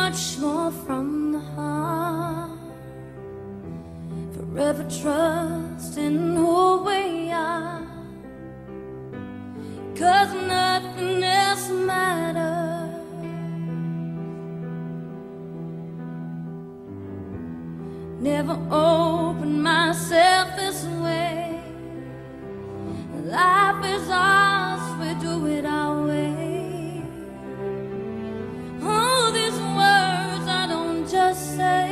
much more from the heart. Forever trust in who we are, 'cause nothing else matters. Never opened myself this way. Life is ours, we do it our way. All these words I don't just say,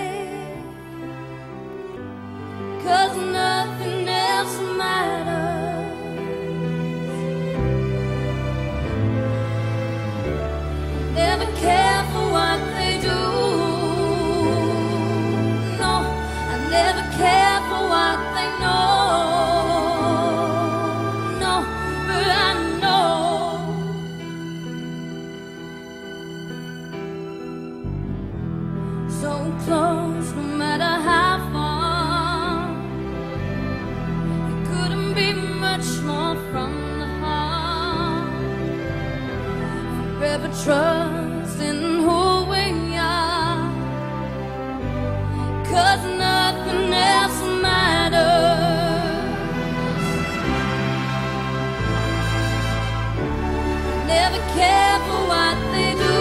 'cause nothing else matters. Never care for what they do. No, I never care for what they know. No, but I know so close, no matter how far. It couldn't be much more from the heart. Forever trust in who we are, 'cause nothing else matters. Never care for what they do.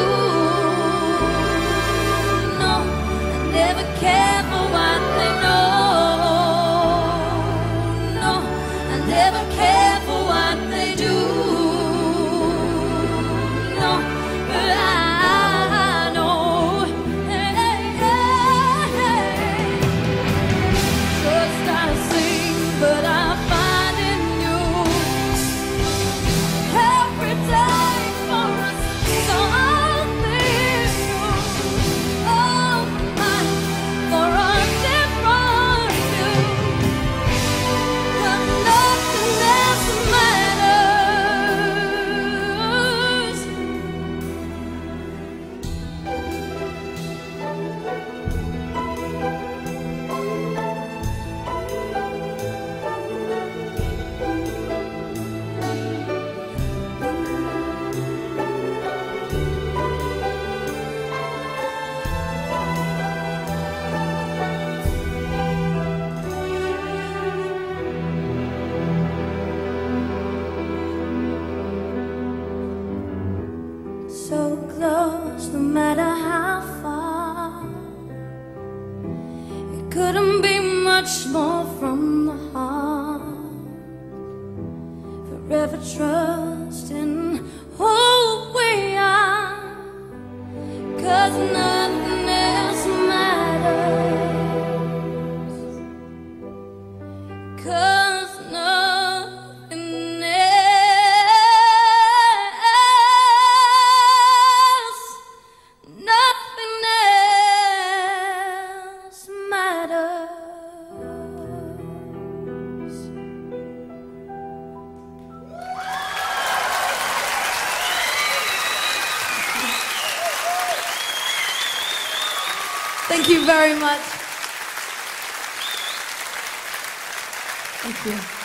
No, I never care for what they know. No, I never care for what they do. No, but I know. Hey, hey, hey. Just I sing, but I find in you every day for us something new. Oh my, for a different view. 'Cause nothing else matters. So close, no matter how far. It couldn't be much more from the heart. Forever trust in who we are, 'cause nothing else matters. 'Cause nothing else, nothing else matters. Thank you very much. Thank you.